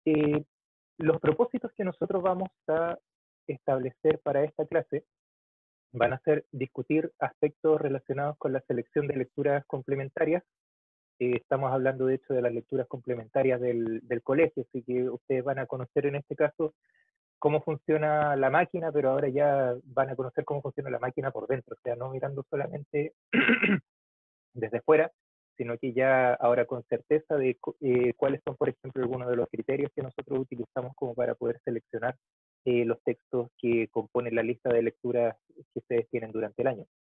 eh, los propósitos que nosotros vamos a establecer para esta clase van a ser discutir aspectos relacionados con la selección de lecturas complementarias. Estamos hablando de hecho de las lecturas complementarias del colegio, así que ustedes van a conocer en este caso cómo funciona la máquina, pero ahora ya van a conocer cómo funciona la máquina por dentro, o sea, no mirando solamente desde fuera, sino que ya ahora con certeza de cuáles son, por ejemplo, algunos de los criterios que nosotros utilizamos como para poder seleccionar los textos que componen la lista de lecturas que ustedes tienen durante el año.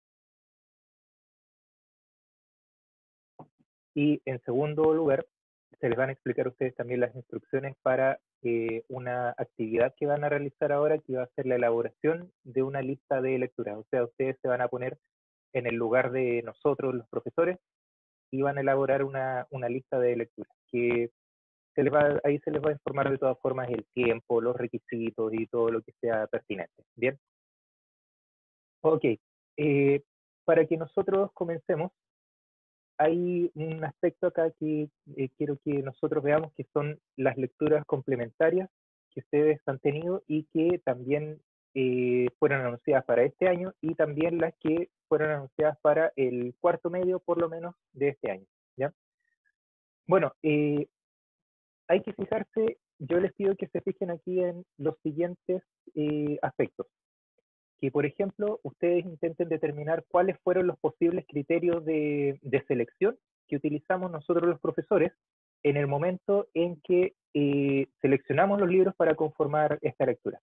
Y en segundo lugar, se les van a explicar a ustedes también las instrucciones para una actividad que van a realizar ahora, que va a ser la elaboración de una lista de lecturas. O sea, ustedes se van a poner en el lugar de nosotros, los profesores, y van a elaborar una lista de lecturas, que ahí se les va a informar de todas formas el tiempo, los requisitos y todo lo que sea pertinente. ¿Bien? Ok. Para que nosotros comencemos, hay un aspecto acá que quiero que nosotros veamos, que son las lecturas complementarias que ustedes han tenido y que también fueron anunciadas para este año, y también las que fueron anunciadas para el cuarto medio, por lo menos, de este año. ¿Ya? Bueno, hay que fijarse, yo les pido que se fijen aquí en los siguientes aspectos. Que, por ejemplo, ustedes intenten determinar cuáles fueron los posibles criterios de selección que utilizamos nosotros los profesores en el momento en que seleccionamos los libros para conformar esta lectura.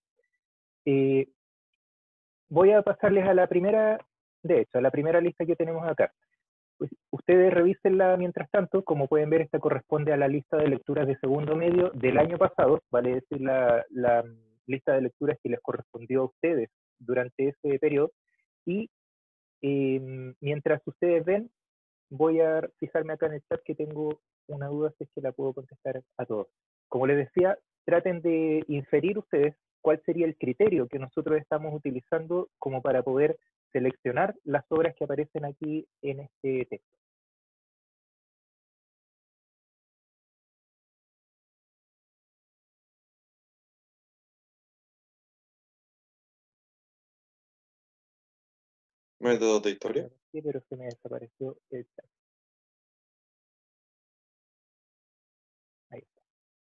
Voy a pasarles a la primera, de hecho, a la primera lista que tenemos acá. Pues, ustedes revísenla mientras tanto. Como pueden ver, esta corresponde a la lista de lecturas de segundo medio del año pasado, vale decir, la lista de lecturas que les correspondió a ustedes durante ese periodo. Y mientras ustedes ven, voy a fijarme acá en el chat, que tengo una duda si es que la puedo contestar a todos. Como les decía, traten de inferir ustedes cuál sería el criterio que nosotros estamos utilizando como para poder seleccionar las obras que aparecen aquí en este texto. Métodos de historia. Sí, pero se me desapareció el chat. Ahí está.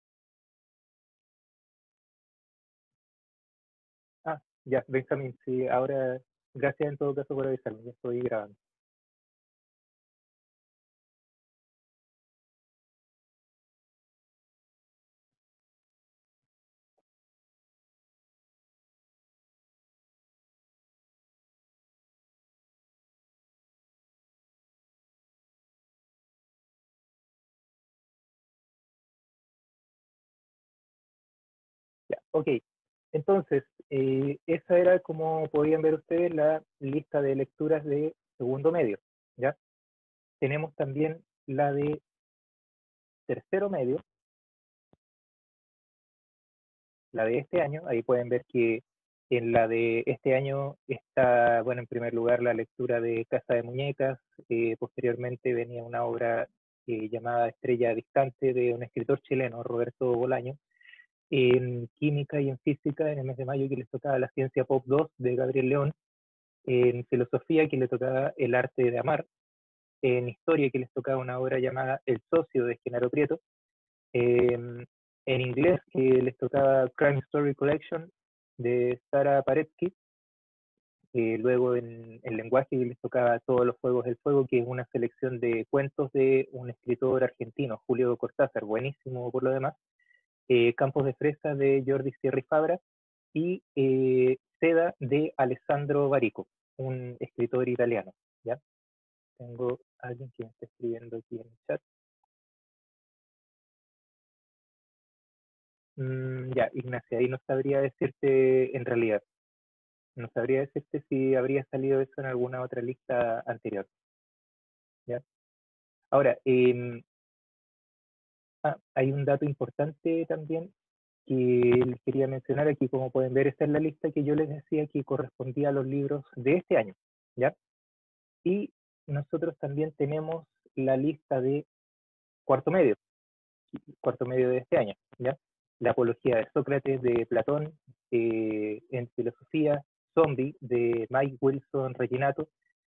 Ah, ya, Benjamín, sí, ahora, gracias en todo caso por avisarme, ya estoy grabando. Ya, ok. Entonces, esa era, como podían ver ustedes, la lista de lecturas de segundo medio, ¿ya? Tenemos también la de tercero medio, la de este año. Ahí pueden ver que en la de este año está, bueno, en primer lugar la lectura de Casa de Muñecas. Posteriormente venía una obra llamada Estrella Distante, de un escritor chileno, Roberto Bolaño. En química y en física, en el mes de mayo, que les tocaba La Ciencia Pop 2, de Gabriel León. En filosofía, que le tocaba El Arte de Amar. En historia, que les tocaba una obra llamada El Socio, de Genaro Prieto. En inglés, que les tocaba Crime Story Collection, de Sara Paretsky. Luego en lenguaje, que les tocaba Todos los Juegos del Fuego, que es una selección de cuentos de un escritor argentino, Julio Cortázar, buenísimo por lo demás. Campos de Fresa, de Jordi Sierra y Fabra. Y Seda, de Alessandro Barico, un escritor italiano. ¿Ya? Tengo a alguien que me está escribiendo aquí en el chat. Ya, Ignacia, ahí no sabría decirte en realidad. No sabría decirte si habría salido eso en alguna otra lista anterior. ¿Ya? Ahora, hay un dato importante también que les quería mencionar aquí. Como pueden ver, esta es la lista que yo les decía que correspondía a los libros de este año. ¿Ya? Y nosotros también tenemos la lista de cuarto medio de este año. ¿Ya? La apología de Sócrates de Platón en filosofía, Zombie de Mike Wilson Reginato,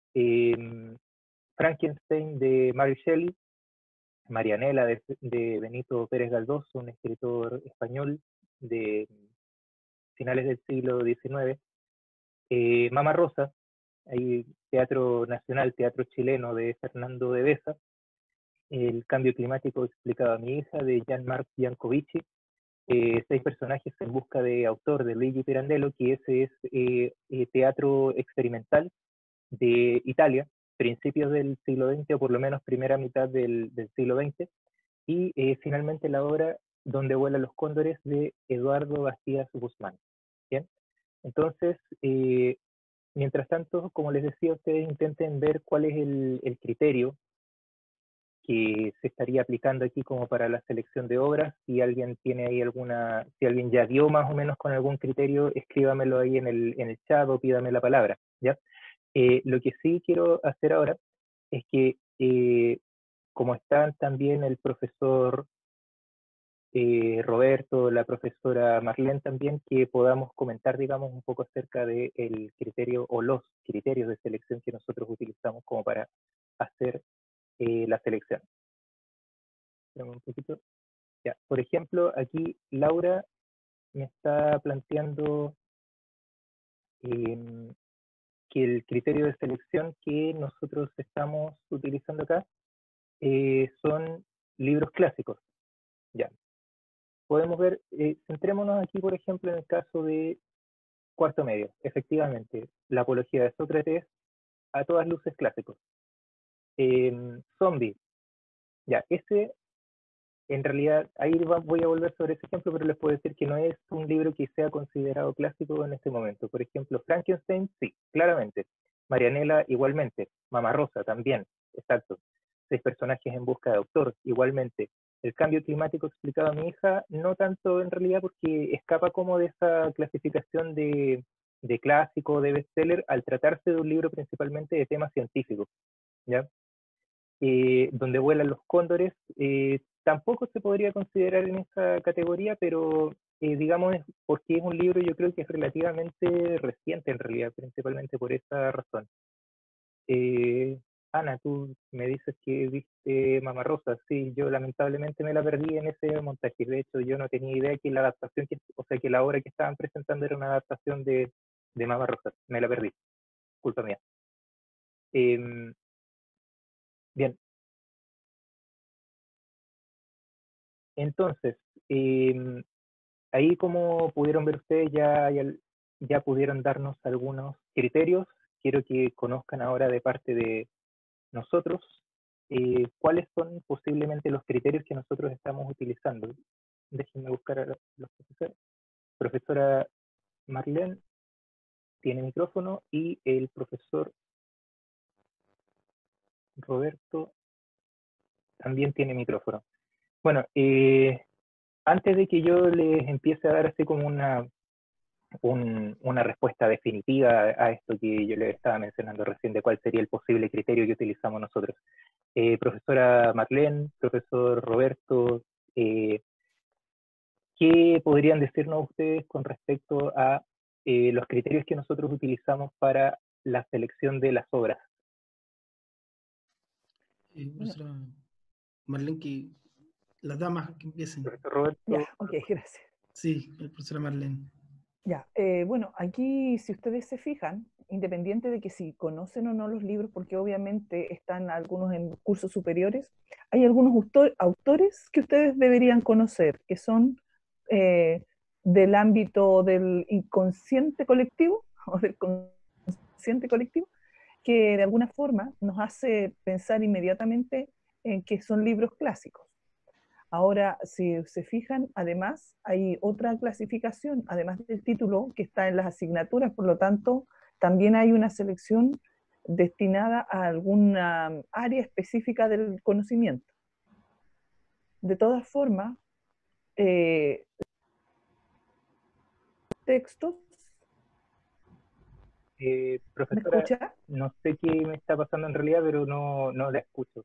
Frankenstein de Mary Shelley, Marianela de Benito Pérez Galdós, un escritor español de finales del siglo XIX, Mama Rosa, hay teatro nacional, teatro chileno de Fernando de Besa, El cambio climático explicado a mi hija de Jean-Marc Biancovici, 6 personajes en busca de autor de Luigi Pirandello, que ese es teatro experimental de Italia, principios del siglo XX o por lo menos primera mitad del siglo XX, y finalmente la obra Donde vuelan los cóndores de Eduardo Bastías Guzmán. ¿Bien? Entonces, mientras tanto, como les decía, ustedes intenten ver cuál es el criterio que se estaría aplicando aquí como para la selección de obras. Si alguien tiene ahí si alguien ya dio más o menos con algún criterio, escríbamelo ahí en el chat o pídame la palabra, ¿ya? Lo que sí quiero hacer ahora es que, como están también el profesor Roberto, la profesora Marlene también, que podamos comentar, digamos, un poco acerca del criterio o los criterios de selección que nosotros utilizamos como para hacer la selección. Un poquito. Ya. Por ejemplo, aquí Laura me está planteando que el criterio de selección que nosotros estamos utilizando acá son libros clásicos. Ya. Podemos ver, centrémonos aquí, por ejemplo, en el caso de cuarto medio. Efectivamente, la apología de Sócrates a todas luces clásicos. Zombie. Ya, ese en realidad, ahí voy a volver sobre ese ejemplo, pero les puedo decir que no es un libro que sea considerado clásico en este momento. Por ejemplo, Frankenstein, sí, claramente. Marianela, igualmente. Mama Rosa, también, exacto. 6 personajes en busca de autor, igualmente. El cambio climático explicado a mi hija, no tanto en realidad porque escapa como de esa clasificación de clásico, de bestseller, al tratarse de un libro principalmente de temas científicos, ¿ya? Donde vuelan los cóndores, tampoco se podría considerar en esa categoría, pero digamos, porque es un libro yo creo que es relativamente reciente en realidad, principalmente por esa razón. Ana, tú me dices que viste Mama Rosa, sí, yo lamentablemente me la perdí en ese montaje, de hecho yo no tenía idea que la adaptación, o sea que la obra que estaban presentando era una adaptación de Mama Rosa, me la perdí, culpa mía. Bien, entonces, ahí como pudieron ver ustedes, ya pudieron darnos algunos criterios. Quiero que conozcan ahora de parte de nosotros cuáles son posiblemente los criterios que nosotros estamos utilizando. Déjenme buscar a los profesores. Profesora Marlene tiene micrófono y el profesor Roberto también tiene micrófono. Bueno, antes de que yo les empiece a dar así como una respuesta definitiva a esto que yo les estaba mencionando recién, de cuál sería el posible criterio que utilizamos nosotros. Profesora Marlene, profesor Roberto, ¿qué podrían decirnos ustedes con respecto a los criterios que nosotros utilizamos para la selección de las obras? Profesora Marlene, que las damas que empiecen. Profesor Roberto. Ya, ok, gracias. Sí, profesora Marlene. Ya, bueno, aquí si ustedes se fijan, independiente de que si conocen o no los libros, porque obviamente están algunos en cursos superiores, hay algunos autores que ustedes deberían conocer, que son del ámbito del inconsciente colectivo o del consciente colectivo, que de alguna forma nos hace pensar inmediatamente en que son libros clásicos. Ahora, si se fijan, además hay otra clasificación, además del título, que está en las asignaturas, por lo tanto, también hay una selección destinada a alguna área específica del conocimiento. De todas formas, textos. Profesora, ¿Me escucha? no sé qué me está pasando en realidad, pero no la escucho.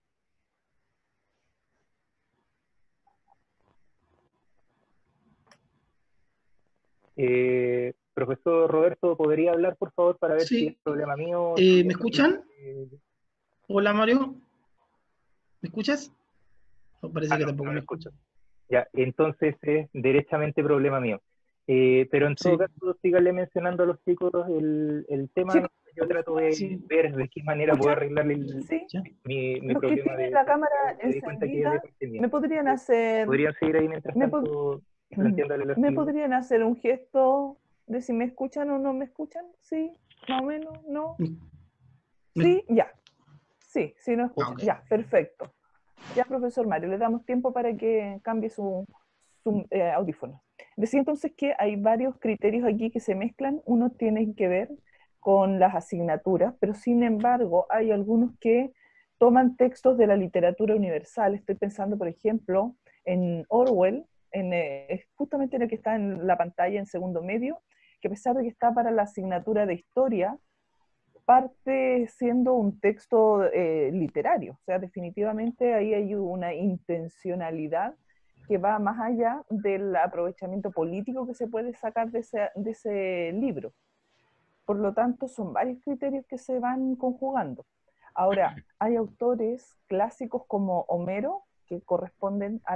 Profesor Roberto, ¿podría hablar, por favor, para ver si es Sí. problema mío? ¿Me escuchan? Hola, Mario. ¿Me escuchas? No, parece que No, tampoco no lo me escucho. escuchan. Ya, entonces es derechamente problema mío. Pero en todo Sí, caso, síganle mencionando a los chicos el tema. Chicos, Yo trato de sí, ver de qué manera puedo ¿escuchan? arreglarle Sí. ya. mi Los que problema tienen de la cámara me di cuenta que es de encendida, parte mía. me podrían Entonces, hacer, podrían seguir ahí mientras me, pod- tanto planteándole el me archivo. podrían hacer un gesto de si me escuchan o no me escuchan. Sí, más o menos, no. Me- me- Sí, ya. Sí, sí, no ah, escuchan. ok. Ya, perfecto. Ya, profesor Mario, le damos tiempo para que cambie su audífono. Decía entonces que hay varios criterios aquí que se mezclan. Uno tiene que ver con las asignaturas, pero sin embargo hay algunos que toman textos de la literatura universal. Estoy pensando, por ejemplo, en Orwell, justamente en el que está en la pantalla en segundo medio, que a pesar de que está para la asignatura de historia, parte siendo un texto literario. O sea, definitivamente ahí hay una intencionalidad que va más allá del aprovechamiento político que se puede sacar de ese libro. Por lo tanto, son varios criterios que se van conjugando. Ahora, hay autores clásicos como Homero que corresponden a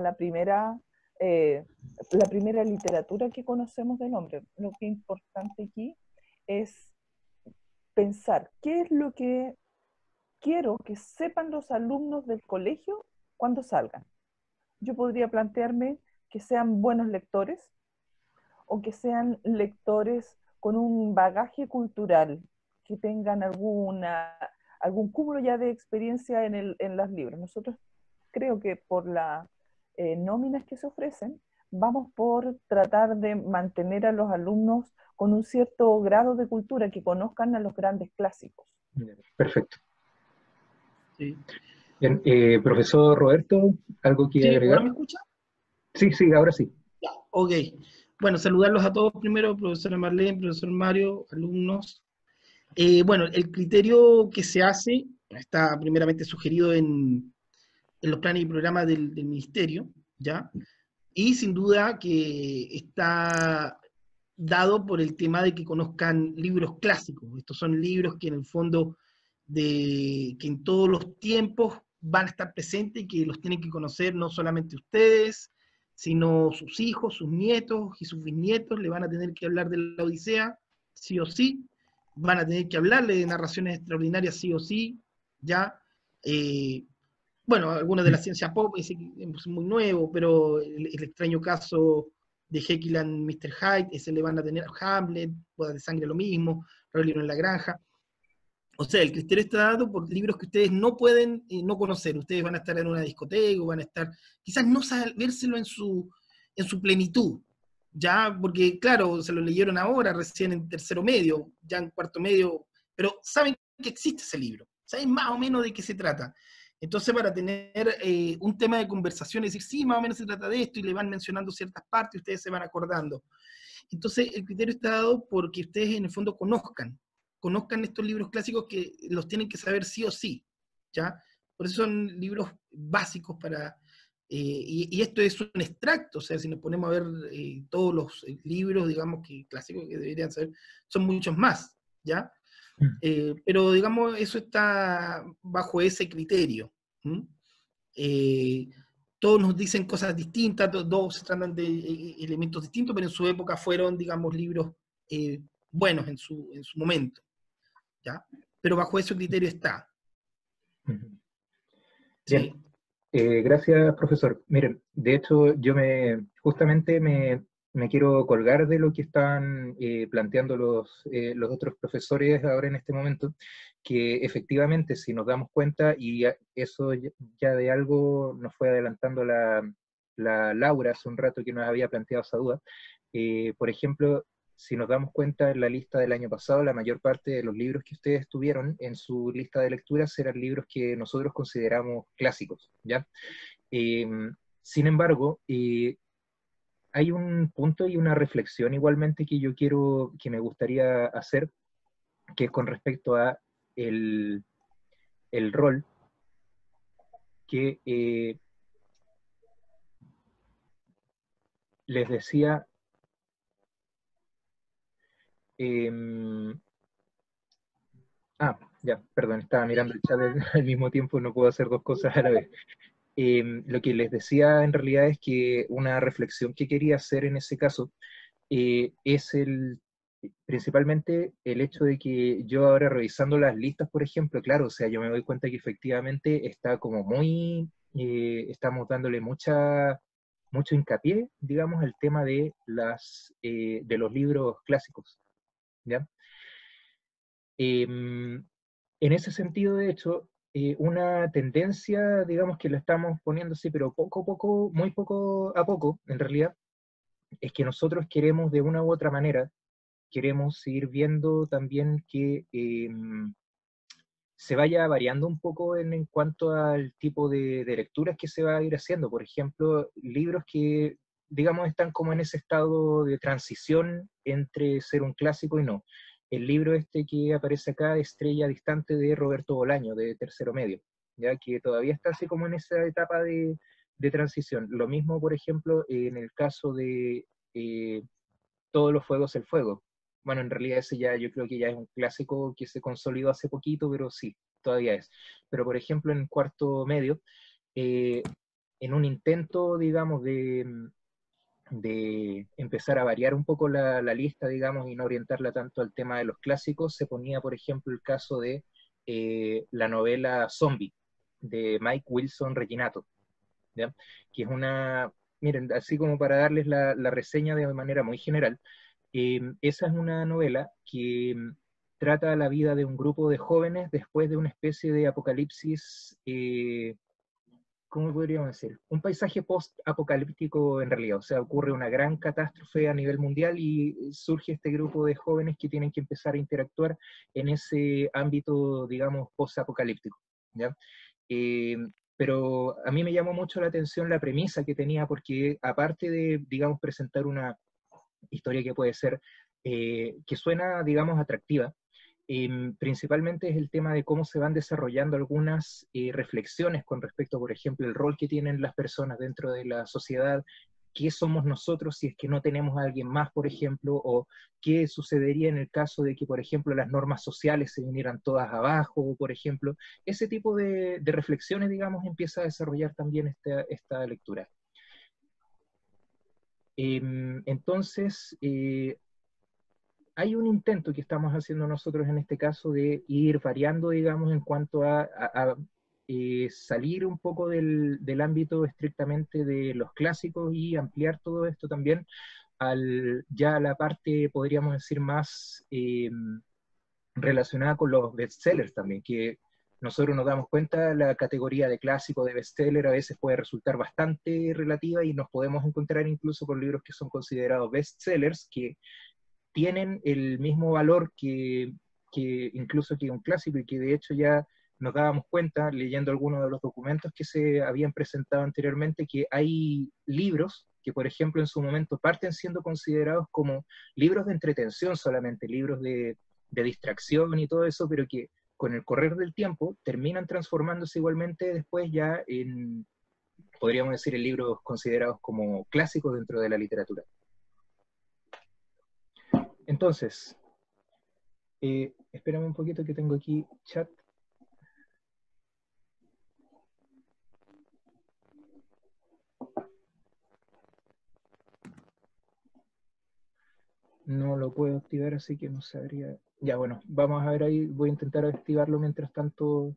la primera literatura que conocemos del hombre. Lo que es importante aquí es pensar qué es lo que quiero que sepan los alumnos del colegio cuando salgan. Yo podría plantearme que sean buenos lectores o que sean lectores con un bagaje cultural, que tengan algún cúmulo ya de experiencia en los libros. Nosotros creo que por las nóminas que se ofrecen, vamos por tratar de mantener a los alumnos con un cierto grado de cultura, que conozcan a los grandes clásicos. Perfecto. Sí. Bien, profesor Roberto, ¿algo que Sí, ¿ahora agregar? me escucha? Sí, sí, ahora sí. Ya, ok. Bueno, saludarlos a todos primero, profesora Marlene, profesor Mario, alumnos. Bueno, el criterio que se hace está primeramente sugerido en los planes y programas del ministerio, ¿ya? Y sin duda que está dado por el tema de que conozcan libros clásicos. Estos son libros que en el fondo, que en todos los tiempos van a estar presentes y que los tienen que conocer no solamente ustedes, sino sus hijos, sus nietos y sus bisnietos. Le van a tener que hablar de la Odisea, sí o sí. Van a tener que hablarle de narraciones extraordinarias, sí o sí, ya. Bueno, algunas de la ciencia pop es muy nuevo, pero el extraño caso de Jekyll and Mr. Hyde, ese le van a tener Hamlet, Bodas de Sangre lo mismo, Rebelión en la Granja. O sea, el criterio está dado por libros que ustedes no pueden no conocer. Ustedes van a estar en una discoteca, o van a estar, quizás no vérselo en su plenitud, ya, porque claro, se lo leyeron ahora, recién en tercero medio, ya en cuarto medio, pero saben que existe ese libro, saben más o menos de qué se trata. Entonces, para tener un tema de conversación, es decir, sí, más o menos se trata de esto, y le van mencionando ciertas partes, y ustedes se van acordando. Entonces, el criterio está dado porque ustedes en el fondo conozcan estos libros clásicos que los tienen que saber sí o sí, ¿ya? Por eso son libros básicos para... y esto es un extracto, o sea, si nos ponemos a ver todos los libros, digamos, que clásicos que deberían saber, son muchos más, ¿ya? Pero, digamos, eso está bajo ese criterio. Eh, todos nos dicen cosas distintas, todos se tratan de elementos distintos, pero en su época fueron, digamos, libros buenos en su momento, ¿ya? Pero bajo ese criterio está, Bien, ¿sí? gracias, profesor. Miren, de hecho, justamente me quiero colgar de lo que están planteando los otros profesores ahora en este momento, que efectivamente, si nos damos cuenta, y eso ya de algo nos fue adelantando la Laura hace un rato que nos había planteado esa duda, por ejemplo, si nos damos cuenta, en la lista del año pasado, la mayor parte de los libros que ustedes tuvieron en su lista de lecturas eran libros que nosotros consideramos clásicos, ¿ya? Eh, Sin embargo, hay un punto y una reflexión igualmente que me gustaría hacer, que es con respecto a el, el rol que les decía Ya, perdón, estaba mirando el chat al mismo tiempo, no puedo hacer dos cosas a la vez. Lo que les decía en realidad es que una reflexión que quería hacer en ese caso es principalmente el hecho de que yo ahora revisando las listas, por ejemplo, claro, o sea, yo me doy cuenta que efectivamente está como estamos dándole mucho hincapié, digamos, al tema de de los libros clásicos, ¿ya? En ese sentido, de hecho, una tendencia, digamos, que la estamos poniendo así, pero poco a poco, muy poco a poco, en realidad, es que nosotros queremos de una u otra manera, queremos ir viendo también que se vaya variando un poco en cuanto al tipo de lecturas que se va a ir haciendo. Por ejemplo, libros que, digamos, están como en ese estado de transición entre ser un clásico y no. El libro este que aparece acá, Estrella Distante, de Roberto Bolaño, de tercero medio, ya que todavía está así como en esa etapa de transición. Lo mismo, por ejemplo, en el caso de Todos los fuegos el fuego. Bueno, en realidad ese ya yo creo que ya es un clásico que se consolidó hace poquito, pero sí, todavía es. Pero por ejemplo en cuarto medio, eh, en un intento, digamos, de empezar a variar un poco la lista, digamos, y no orientarla tanto al tema de los clásicos, se ponía, por ejemplo, el caso de la novela Zombie, de Mike Wilson Reginato, ¿ya? Que es miren, así como para darles la reseña de manera muy general, esa es una novela que trata la vida de un grupo de jóvenes después de una especie de apocalipsis, ¿cómo podríamos decir? Un paisaje post-apocalíptico en realidad, o sea, ocurre una gran catástrofe a nivel mundial y surge este grupo de jóvenes que tienen que empezar a interactuar en ese ámbito, digamos, post-apocalíptico, ¿ya? Eh, pero a mí me llamó mucho la atención la premisa que tenía, porque aparte de, digamos, presentar una historia que puede ser, que suena, digamos, atractiva, principalmente es el tema de cómo se van desarrollando algunas reflexiones con respecto, por ejemplo, el rol que tienen las personas dentro de la sociedad, qué somos nosotros si es que no tenemos a alguien más, por ejemplo, o qué sucedería en el caso de que, por ejemplo, las normas sociales se vinieran todas abajo, por ejemplo. Ese tipo de reflexiones, digamos, empieza a desarrollar también esta lectura. Entonces, hay un intento que estamos haciendo nosotros en este caso de ir variando, digamos, en cuanto a salir un poco del ámbito estrictamente de los clásicos y ampliar todo esto también ya a la parte, podríamos decir, más relacionada con los bestsellers también, que nosotros nos damos cuenta, la categoría de clásico, de bestseller, a veces puede resultar bastante relativa y nos podemos encontrar incluso con libros que son considerados bestsellers, que tienen el mismo valor que incluso que un clásico y que de hecho ya nos dábamos cuenta, leyendo algunos de los documentos que se habían presentado anteriormente, que hay libros que, por ejemplo, en su momento parten siendo considerados como libros de entretención solamente, libros de distracción y todo eso, pero que con el correr del tiempo terminan transformándose igualmente después ya en, podríamos decir, en libros considerados como clásicos dentro de la literatura. Entonces, espérame un poquito que tengo aquí chat. No lo puedo activar, así que no sabría. Ya, bueno, vamos a ver ahí. Voy a intentar activarlo mientras tanto.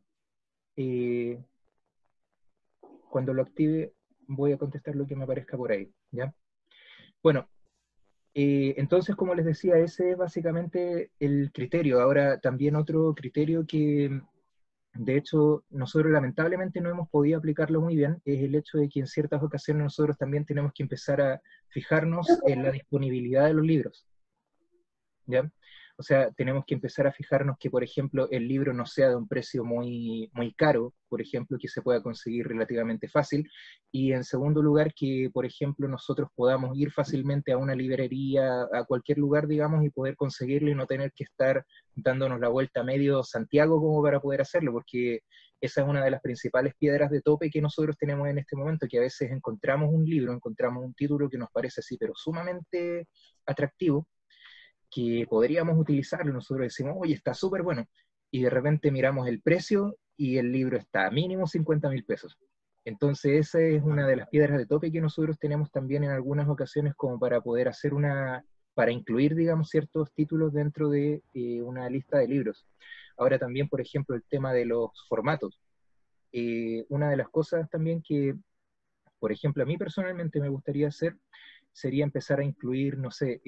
Cuando lo active, voy a contestar lo que me aparezca por ahí, ¿ya? Bueno, entonces, como les decía, ese es básicamente el criterio. Ahora, también otro criterio que, de hecho, nosotros lamentablemente no hemos podido aplicarlo muy bien, es el hecho de que en ciertas ocasiones nosotros también tenemos que empezar a fijarnos en la disponibilidad de los libros, ¿ya? O sea, tenemos que empezar a fijarnos que, por ejemplo, el libro no sea de un precio muy, muy caro, por ejemplo, que se pueda conseguir relativamente fácil, y en segundo lugar, que, por ejemplo, nosotros podamos ir fácilmente a una librería, a cualquier lugar, digamos, y poder conseguirlo y no tener que estar dándonos la vuelta a medio Santiago como para poder hacerlo, porque esa es una de las principales piedras de tope que nosotros tenemos en este momento, que a veces encontramos un libro, encontramos un título que nos parece así, pero sumamente atractivo, que podríamos utilizarlo, nosotros decimos, oye, está súper bueno, y de repente miramos el precio y el libro está a mínimo 50.000 pesos. Entonces esa es una de las piedras de tope que nosotros tenemos también en algunas ocasiones como para poder hacer para incluir, digamos, ciertos títulos dentro de una lista de libros. Ahora también, por ejemplo, el tema de los formatos. Una de las cosas también que, por ejemplo, a mí personalmente me gustaría hacer sería empezar a incluir, no sé,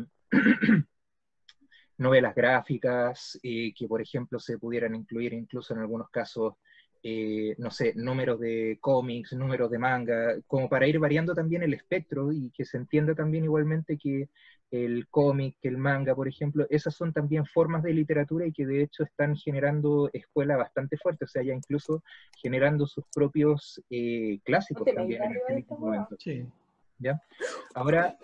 novelas gráficas, que por ejemplo se pudieran incluir incluso en algunos casos, no sé, números de cómics, números de manga, como para ir variando también el espectro y que se entienda también igualmente que el cómic, que el manga, por ejemplo, esas son también formas de literatura y que de hecho están generando escuela bastante fuerte, o sea, ya incluso generando sus propios clásicos también en este momento. Sí. ¿Ya? Ahora,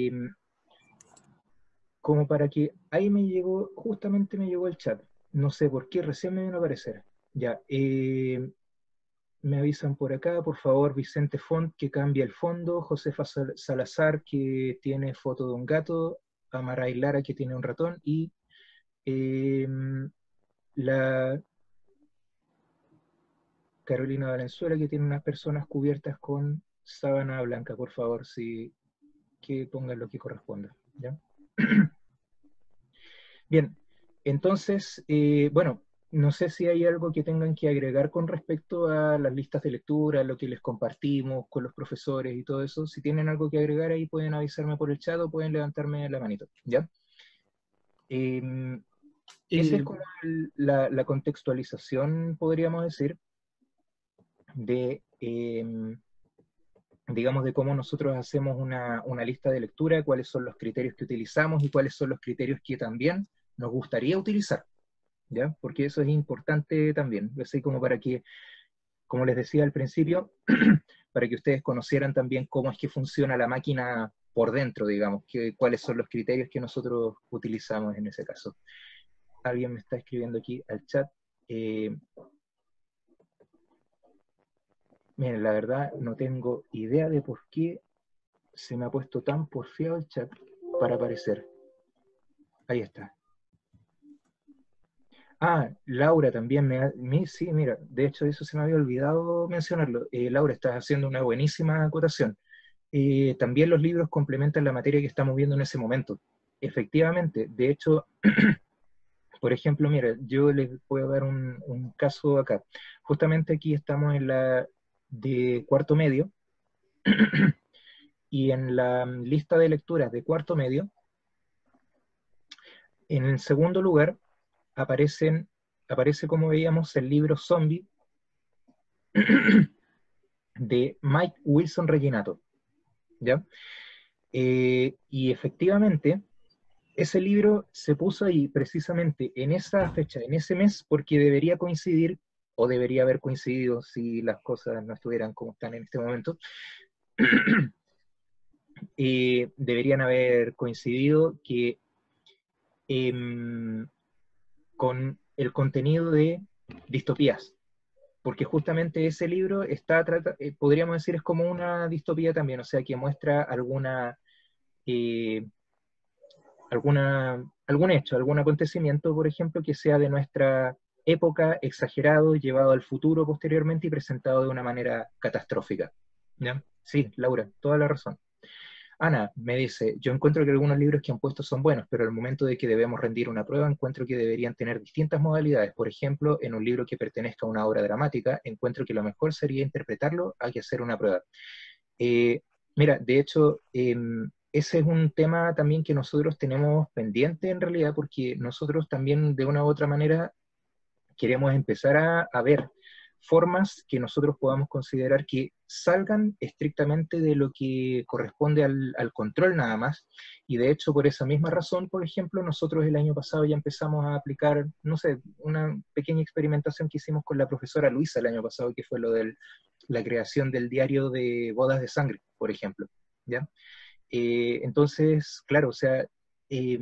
como para que ahí me llegó, justamente me llegó el chat. No sé por qué, recién me vino a aparecer. Ya, me avisan por acá, por favor, Vicente Font, que cambia el fondo, Josefa Salazar, que tiene foto de un gato, Amaray Lara, que tiene un ratón, y la Carolina Valenzuela, que tiene unas personas cubiertas con sábana blanca, por favor, sí, que pongan lo que corresponda. ¿Ya? Bien, entonces, bueno, no sé si hay algo que tengan que agregar con respecto a las listas de lectura, lo que les compartimos con los profesores y todo eso. Si tienen algo que agregar ahí pueden avisarme por el chat o pueden levantarme la manito, ¿ya? Esa es como la contextualización, podríamos decir, de, digamos, de cómo nosotros hacemos una lista de lectura, cuáles son los criterios que utilizamos y cuáles son los criterios que también nos gustaría utilizar, ¿ya? Porque eso es importante también, así como para que, como les decía al principio, para que ustedes conocieran también cómo es que funciona la máquina por dentro, digamos, cuáles son los criterios que nosotros utilizamos en ese caso. Alguien me está escribiendo aquí al chat. Miren, la verdad no tengo idea de por qué se me ha puesto tan porfiado el chat para aparecer. Ahí está. Ah, Laura también sí, mira, de hecho eso se me había olvidado mencionarlo. Laura, estás haciendo una buenísima acotación. También los libros complementan la materia que estamos viendo en ese momento. Efectivamente, de hecho, por ejemplo, mira, yo les voy a dar un caso acá. Justamente aquí estamos en la de cuarto medio, y en la lista de lecturas de cuarto medio, en el segundo lugar, aparece, como veíamos, el libro Zombie de Mike Wilson Reginato, ¿ya? Y efectivamente, ese libro se puso ahí precisamente en esa fecha, en ese mes, porque debería coincidir, o debería haber coincidido si las cosas no estuvieran como están en este momento, deberían haber coincidido que con el contenido de distopías, porque justamente ese libro podríamos decir, es como una distopía también, o sea, que muestra algún hecho, algún acontecimiento, por ejemplo, que sea de nuestra época, exagerado, llevado al futuro posteriormente y presentado de una manera catastrófica. ¿Ya? Sí, Laura, toda la razón. Ana me dice, yo encuentro que algunos libros que han puesto son buenos, pero al momento de que debemos rendir una prueba, encuentro que deberían tener distintas modalidades. Por ejemplo, en un libro que pertenezca a una obra dramática, encuentro que lo mejor sería interpretarlo a que hacer una prueba. Mira, de hecho, ese es un tema también que nosotros tenemos pendiente en realidad, porque nosotros también de una u otra manera queremos empezar a ver formas que nosotros podamos considerar que salgan estrictamente de lo que corresponde al control nada más, y de hecho por esa misma razón, por ejemplo, nosotros el año pasado ya empezamos a aplicar, no sé, una pequeña experimentación que hicimos con la profesora Luisa el año pasado, que fue lo de la creación del diario de bodas de sangre, por ejemplo, ¿ya? Entonces, claro, o sea,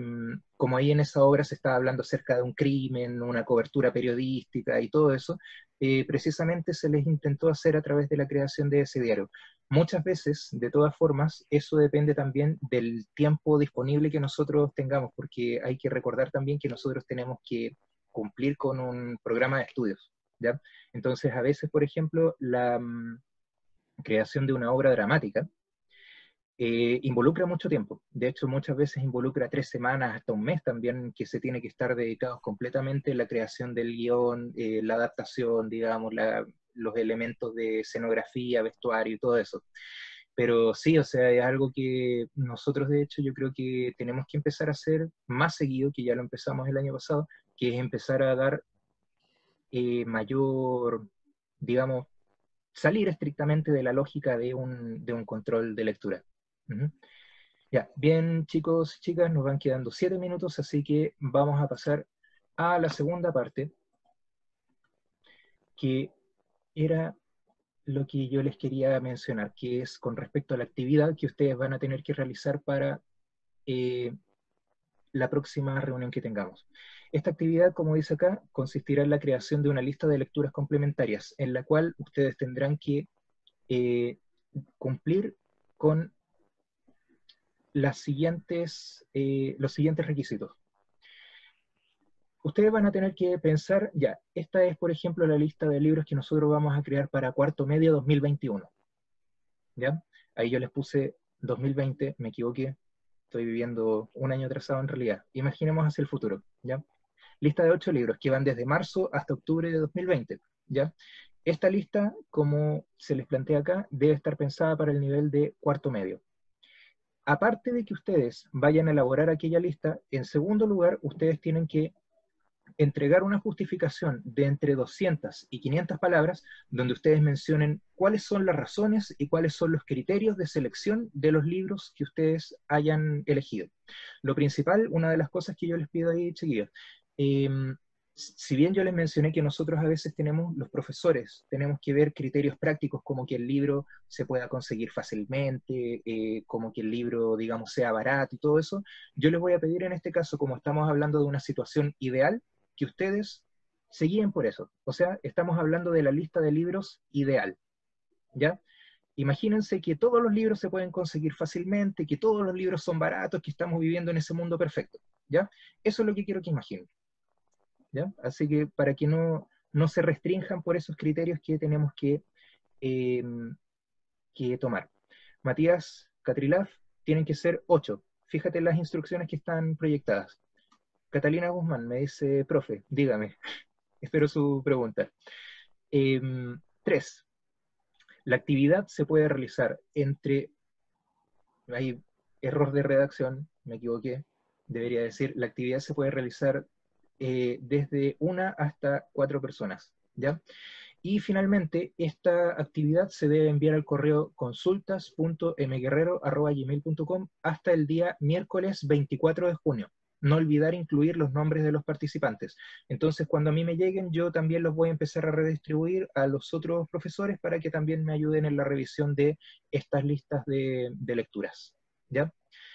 como ahí en esa obra se estaba hablando acerca de un crimen, una cobertura periodística y todo eso, precisamente se les intentó hacer a través de la creación de ese diario. Muchas veces, de todas formas, eso depende también del tiempo disponible que nosotros tengamos, porque hay que recordar también que nosotros tenemos que cumplir con un programa de estudios, ¿ya? Entonces, a veces, por ejemplo, la creación de una obra dramática involucra mucho tiempo. De hecho, muchas veces involucra 3 semanas, hasta un mes también, que se tiene que estar dedicados completamente a la creación del guión, la adaptación, digamos, los elementos de escenografía, vestuario y todo eso. Pero sí, o sea, es algo que nosotros, de hecho, yo creo que tenemos que empezar a hacer más seguido, que ya lo empezamos el año pasado, que es empezar a dar mayor, digamos, salir estrictamente de la lógica de un control de lectura. Ya, bien, chicos y chicas, nos van quedando 7 minutos, así que vamos a pasar a la segunda parte, que era lo que yo les quería mencionar, que es con respecto a la actividad que ustedes van a tener que realizar para la próxima reunión que tengamos. Esta actividad, como dice acá, consistirá en la creación de una lista de lecturas complementarias, en la cual ustedes tendrán que cumplir con los siguientes requisitos. Ustedes van a tener que pensar, ya, esta es, por ejemplo, la lista de libros que nosotros vamos a crear para cuarto medio 2021. ¿Ya? Ahí yo les puse 2020, me equivoqué, estoy viviendo un año atrasado en realidad. Imaginemos hacia el futuro, ¿ya? Lista de 8 libros que van desde marzo hasta octubre de 2020, ¿ya? Esta lista, como se les plantea acá, debe estar pensada para el nivel de cuarto medio. Aparte de que ustedes vayan a elaborar aquella lista, en segundo lugar, ustedes tienen que entregar una justificación de entre 200 y 500 palabras, donde ustedes mencionen cuáles son las razones y cuáles son los criterios de selección de los libros que ustedes hayan elegido. Lo principal, una de las cosas que yo les pido ahí, chiquillos, si bien yo les mencioné que nosotros a veces tenemos, los profesores, tenemos que ver criterios prácticos como que el libro se pueda conseguir fácilmente, como que el libro, digamos, sea barato y todo eso, yo les voy a pedir en este caso, como estamos hablando de una situación ideal, que ustedes se guíen por eso. O sea, estamos hablando de la lista de libros ideal, ¿ya? Imagínense que todos los libros se pueden conseguir fácilmente, que todos los libros son baratos, que estamos viviendo en ese mundo perfecto, ¿ya? Eso es lo que quiero que imaginen, ¿ya? Así que para que no se restrinjan por esos criterios que tenemos que tomar. Matías, Catrilaf, tienen que ser 8. Fíjate en las instrucciones que están proyectadas. Catalina Guzmán me dice, profe, dígame, espero su pregunta. 3. La actividad se puede realizar entre, hay error de redacción, me equivoqué, debería decir, la actividad se puede realizar desde 1 hasta 4 personas, ¿ya? Y finalmente, esta actividad se debe enviar al correo consultas.mguerrero@gmail.com hasta el día miércoles 24 de junio. No olvidar incluir los nombres de los participantes. Entonces, cuando a mí me lleguen, yo también los voy a empezar a redistribuir a los otros profesores para que también me ayuden en la revisión de estas listas de lecturas, ¿ya?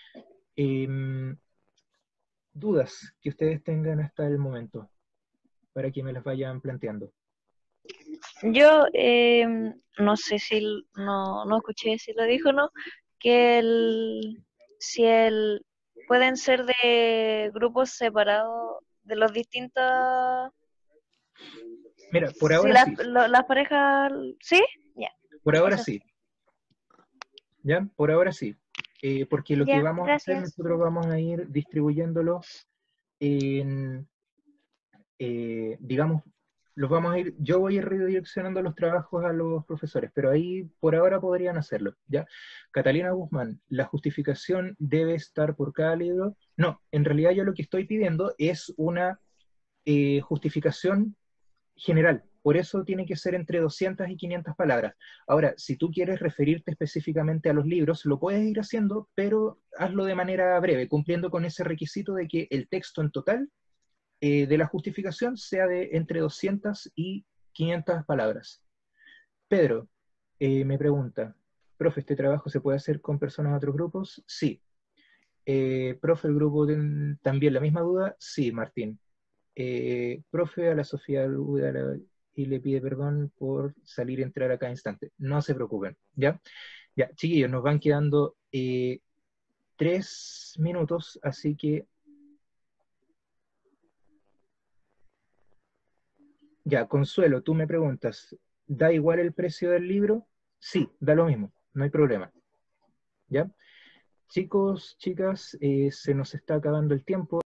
Dudas que ustedes tengan hasta el momento, para que me las vayan planteando. Yo no sé si no escuché si lo dijo o no, que pueden ser de grupos separados de los distintos. Mira, por ahora sí. Las parejas, ¿sí? Ya. Por ahora sí. ¿Ya? Por ahora sí. Porque lo que vamos a hacer, nosotros vamos a ir distribuyéndolo en, digamos, yo voy a ir redireccionando los trabajos a los profesores, pero ahí por ahora podrían hacerlo, ¿ya? Catalina Guzmán, ¿la justificación debe estar por cada libro? No, en realidad yo lo que estoy pidiendo es una justificación general, por eso tiene que ser entre 200 y 500 palabras. Ahora, si tú quieres referirte específicamente a los libros, lo puedes ir haciendo, pero hazlo de manera breve, cumpliendo con ese requisito de que el texto en total de la justificación sea de entre 200 y 500 palabras. Pedro me pregunta, profe, ¿este trabajo se puede hacer con personas de otros grupos? Sí. Profe, ¿el grupo también la misma duda? Sí, Martín. Profe, a la Sofía, y le pide perdón por salir y entrar a cada instante. No se preocupen, ¿ya? Ya, chiquillos, nos van quedando 3 minutos, así que... Ya, Consuelo, tú me preguntas, ¿da igual el precio del libro? Sí, da lo mismo, no hay problema. ¿Ya? Chicos, chicas, se nos está acabando el tiempo.